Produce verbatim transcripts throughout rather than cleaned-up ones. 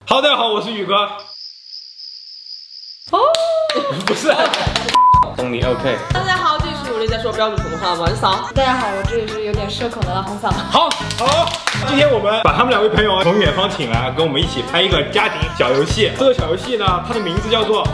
好，大家好，我是宇哥。哦，不是，东尼 OK。 大家好，这里是努力在说标准普通话的文嫂。 大家好，我这里是有点社恐的拉红嗓。 好，好，今天我们把他们两位朋友从远方请来，跟我们一起拍一个家庭小游戏。这个小游戏呢，它的名字叫做。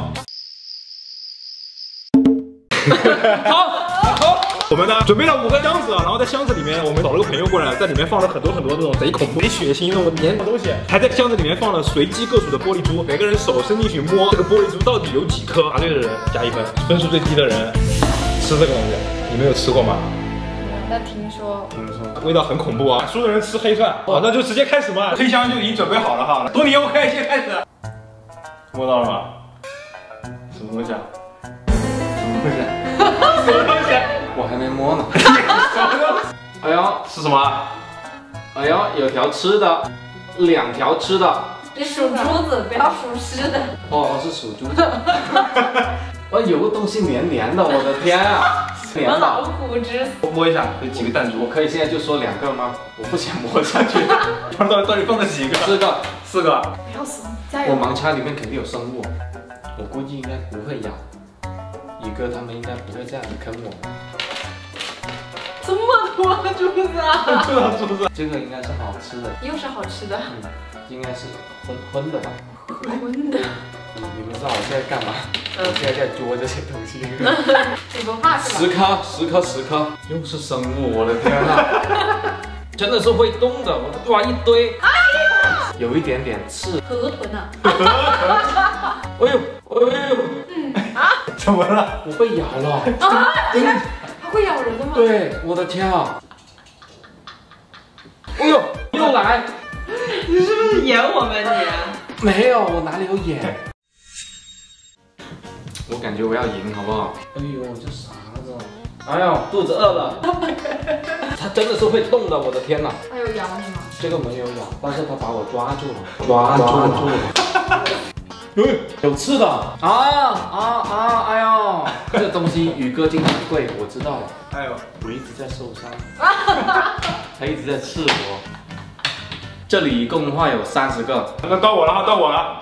好，好。 我们呢准备了五个箱子，然后在箱子里面我们找了个朋友过来，在里面放了很多很多那种贼恐怖、贼血腥那种黏的东西，还在箱子里面放了随机各属的玻璃珠，每个人手伸进去摸这个玻璃珠到底有几颗，答对的人加一分，分数最低的人吃这个东西。你没有吃过吗？ 那听说， 听说味道很恐怖啊，输的人吃黑蒜。好，那就直接开始吧，黑箱就已经准备好了哈。多尼 OK， 先开始。摸到了吗？什么东西啊？什么东西？什么东西？ 我还没摸呢。哎呦， 是什么？ 哎呦，有条吃的，两条吃的。 你属珠子，不要属狮的。 哦，是属猪的。哦，有个东西黏黏的，我的天啊！黏老的。 虎之死。 摸一下，有几个弹珠？ 我可以现在就说两个吗？我不想摸下去。 放到到底放了几个？ 四个， 四个。 不要怂，加油！ 我盲猜里面肯定有生物，我估计应该不会咬。宇哥他们应该不会这样坑我。 这么多珠子啊！ 这么多珠子， 这个应该是好吃的， 又是好吃的， 嗯，应该是荤荤的吧？ 荤的。 你你们知道我现在干嘛？我现在在捉这些东西。 你不怕是吧？ 十颗，十颗，十颗，又是生物，我的天啊！真的是会动的，我哇一堆，哎呀，有一点点刺。 河豚啊！ 哎呦，哎呦， 嗯啊， 怎么了？ 我被咬了。 啊！真的。 会咬人的吗？ 对，我的天啊！哎呦，又来！ 你是不是演我们你？ 没有，我哪里有演？我感觉我要赢，好不好？哎呦，这傻子！哎呦，肚子饿了。它真的是会动的，我的天哪！ 它有咬你吗？ 这个没有咬，但是它把我抓住了，抓住了。有有刺的啊啊啊！哎呦，这东西宇哥经常跪，我知道了。 哎呦， 我一直在受伤，他一直在刺我。这里一共的话有三十个。 那到我了哈，到我了。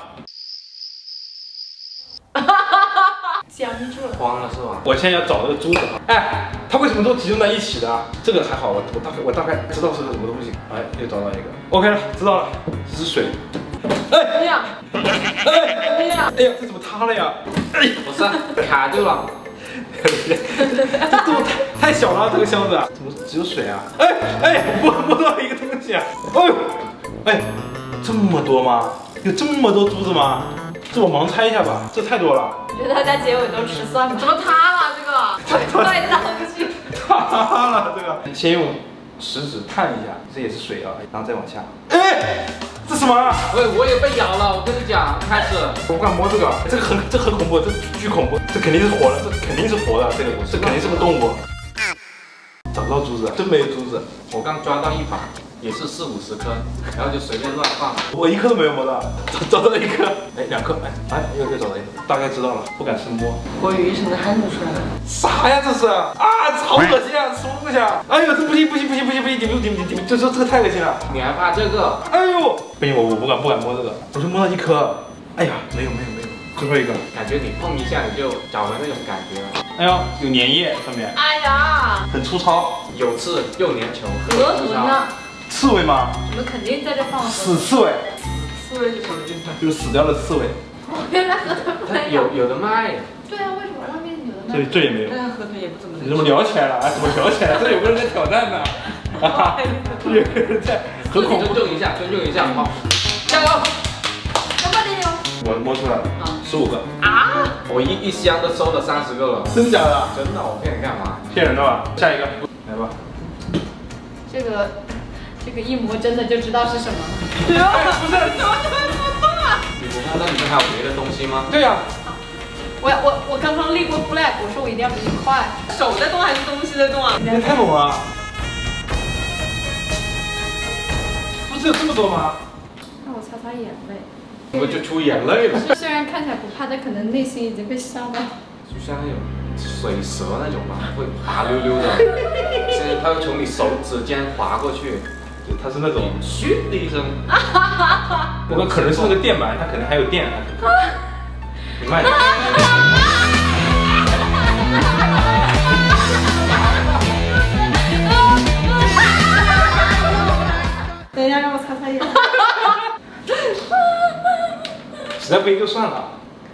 僵住了。 慌了是吧？ 我现在要找这个珠子哈。哎，它为什么都集中在一起的？这个还好，我我大概我大概知道是个什么东西。哎，又找到一个。OK 了，知道了，是水。哎哎呀！哎呀！ 哎呀，这怎么塌了呀？哎， 不是，卡住了。 这肚太太小了，这个箱子怎么只有水啊？哎哎，摸摸到一个东西啊！哎呦，哎，这么多吗？有这么多珠子吗？这我盲猜一下吧，这太多了。 我觉得大家结尾都吃蒜吧？怎么塌了这个？太大东西。 塌了这个。先用食指探一下，这也是水啊，然后再往下。哎，这什么啊？ 喂，我也被咬了，我跟你讲，开始。 我不敢摸这个，这个很这很恐怖，这巨恐怖，这肯定是活的，这肯定是活的，这个这肯定是个动物。找不到珠子，真没有珠子。 我刚抓到一把，也是四五十颗，然后就随便乱放。 我一颗都没有摸到，找找到一颗，哎，两颗，哎哎，又又找到一颗，大概知道了，不敢深摸。 我语一声的汗都出来了。 啥呀这是？啊，好恶心啊，什么东西啊？哎呦，这不行不行不行不行不行，你们你们你们，这这这个太恶心了。 你还怕这个？ 哎呦，不行，我我不敢不敢摸这个，我就摸到一颗。哎呀，没有没有没有，最后一个。 感觉你碰一下你就找回那种感觉。 哎呦，有粘液上面， 哎呀！ 很粗糙， 有刺又粘球。 河豚呢？ 刺猬吗？ 我们肯定在这放了死刺猬， 刺猬是什么意思？ 就是死掉的刺猬。 原来河豚不能咬。 有有的卖。 对啊，为什么外面有的卖？ 这这也没有。 但是河豚也不怎么能吃。 你怎么聊起来了？哎，怎么聊起来了？这有个人在挑战呢。哈哈，有个人在，很恐怖。 尊重一下，尊重一下，好，加油！ 干嘛的哟？ 我摸出来了，十五个。 啊！ 我一一箱都收了三十个了， 真的假的？ 真的，我骗你干嘛？ 骗人的吧？下一个，来吧。 这个这个一摸真的就知道是什么了。 不是， 怎么怎么怎么动啊？ 你不看到里面还有别的东西吗？ 对呀。 我我我刚刚立过 flag， 我说我一定要比你快。 手在动还是东西在动啊？ 你也太猛了！不是有这么多吗？ 让我擦擦眼泪。 我就出眼泪了， 虽然看起来不怕，但可能内心已经被吓到。 就像那种水蛇那种吧，会滑溜溜的，现在它会从你手指间滑过去， 对，它是那种嘘的一声。 我看可能是那个电鳗，它可能还有电。你慢点。 等一下，让我擦擦眼。 实在不行就算了。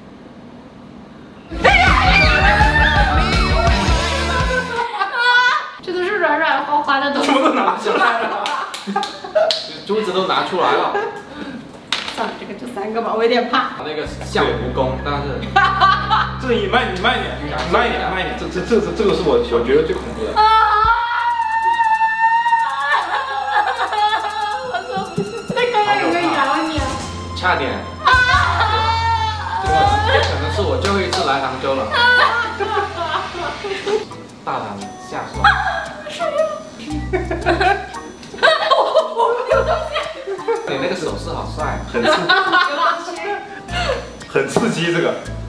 这都是软软滑滑的东西。 什么都拿出来了。 珠子都拿出来了。 算了，这个就三个吧，我有点怕。 那个像蜈蚣，但是这个你慢，你慢一点，你慢一点，慢一点。这这这这这个是我我觉得最恐怖的。 我说不是，那刚刚有没有咬你啊？ 差点。这个这可能是我最后一次来杭州了。大胆下手。 有东西。 你那个手势好帅， 很刺激，很刺激这个。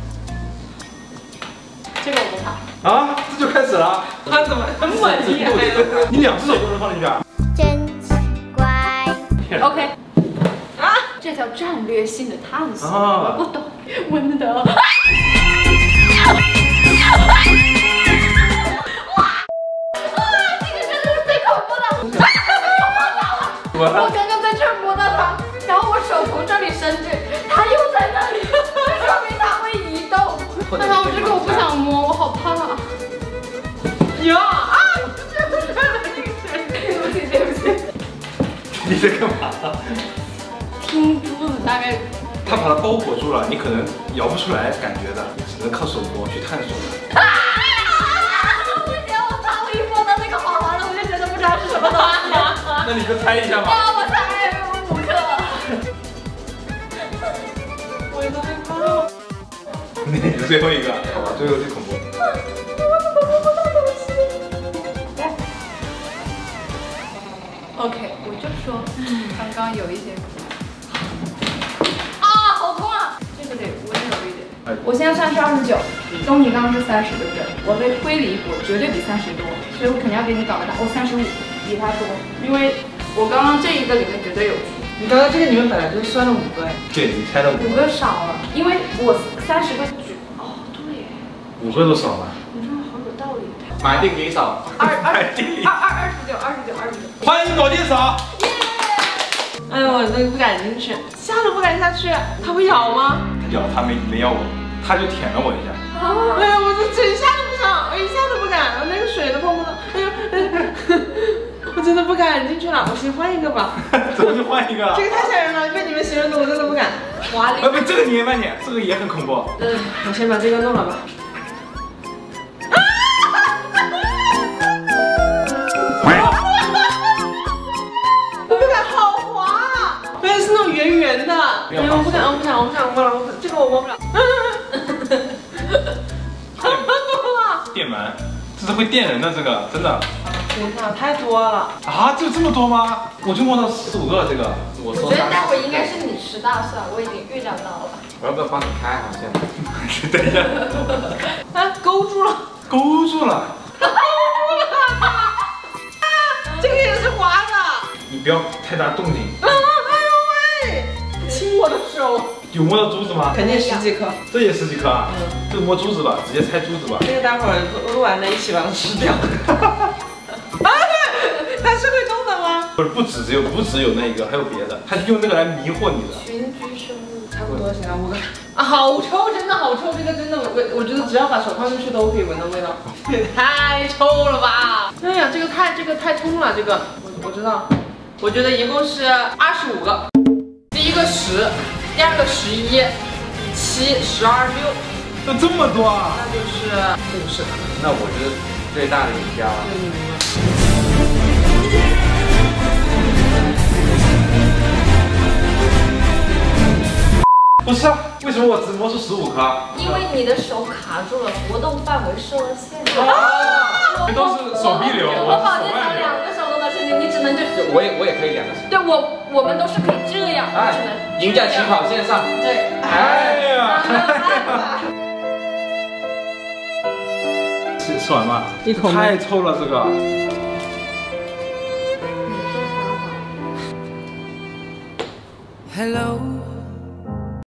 这个我不怕。 啊，这就开始了。 他怎么这么厉害？ 你两只手都能放进去啊？ 真奇怪。 OK。啊，这叫战略性的探索。 啊， 我不懂，闻得。我刚刚在这儿摸到它，然后我手从这里伸去，它又在那里，说明它会移动。但是我这个我不想摸，我好怕。呀啊！对不起对不起。 你在干嘛？ 听珠子大概。 它把它包裹住了，你可能摇不出来感觉的，你只能靠手摸去探索的。 啊！不行，我怕我一摸到那个滑滑的，我就觉得不知道是什么东西。 那你就猜一下吧。 让我猜五个。 我也都害怕了。 你是最后一个，好吧，最后最恐怖。 我怎么摸不到东西？来 ，OK， 我就说，刚刚有一些。啊，好痛啊！这个得温柔一点。我现在算是二十九，东尼刚刚是三十，对不对？我被推理我绝对比三十多，所以我肯定要给你搞个大。我三十五。比他多，因为我刚刚这一个里面绝对有出。 你刚刚这个里面本来就算了五个哎。 对，你猜了五五个少了，因为我三十个举。哦，对。 五个都少了。 你说的好有道理。 买定离手。 二二二二二十九，二十九，二十九。 欢迎宝剑嫂。 耶！哎呦，我这个不敢进去，下都不敢下去，它会咬吗？ 它咬，它没没咬我，它就舔了我一下。 啊！哎呀，我这这一下都不想，我一下都不敢，我那个水都碰不到。哎呦！我真的不敢进去了，我先换一个吧。 怎么就换一个？ 这个太吓人了，被你们形容的我真的不敢。 华丽。 啊不，这个你也慢点，这个也很恐怖。 嗯，我先把这个弄了吧。我不敢，好滑啊！而且是那种圆圆的。哎呀，我不敢，我不敢，我不敢摸了，我这个我摸不了。 电鳗，这是会电人的，这个真的。 等一下，太多了啊！就这么多吗？我就摸到四五个这个。 我说我觉得待会儿应该是你吃大蒜，我已经预料到了。 我要不要帮你开？好像。 等一下。 啊，勾住了， 勾住了。 这个也是滑的。 你不要太大动静。 啊！哎呦喂！亲我的手。 有摸到珠子吗？ 肯定十几颗。 这也十几颗啊？ 嗯。 这个摸珠子吧，直接猜珠子吧。 这个待会儿录完了一起把它吃掉。啊！它是会动的吗？ 不是，不止只有不只有那一个，还有别的。他用这个来迷惑你的。 群居生物。 差不多行了，五个。啊，好臭，真的好臭！这个真的，我我觉得只要把手放进去都可以闻到味道。也太臭了吧！哎呀，这个太这个太冲了，这个我我知道。我觉得一共是二十五个，第一个十，第二个十一，七、十二、六， 那这么多啊？ 那就是五十。 那我就是最大的赢家了。 不是啊，为什么我只摸出十五颗？ 因为你的手卡住了，活动范围受了限制。 啊！都是手臂流， 我保健操两个手都能伸进，你只能就。 我也我也可以两个手。 对我我们都是可以这样， 哎只能赢在起跑线上。 对。 哎呀！吃吃完吗？ 一口太臭了这个。 Hello.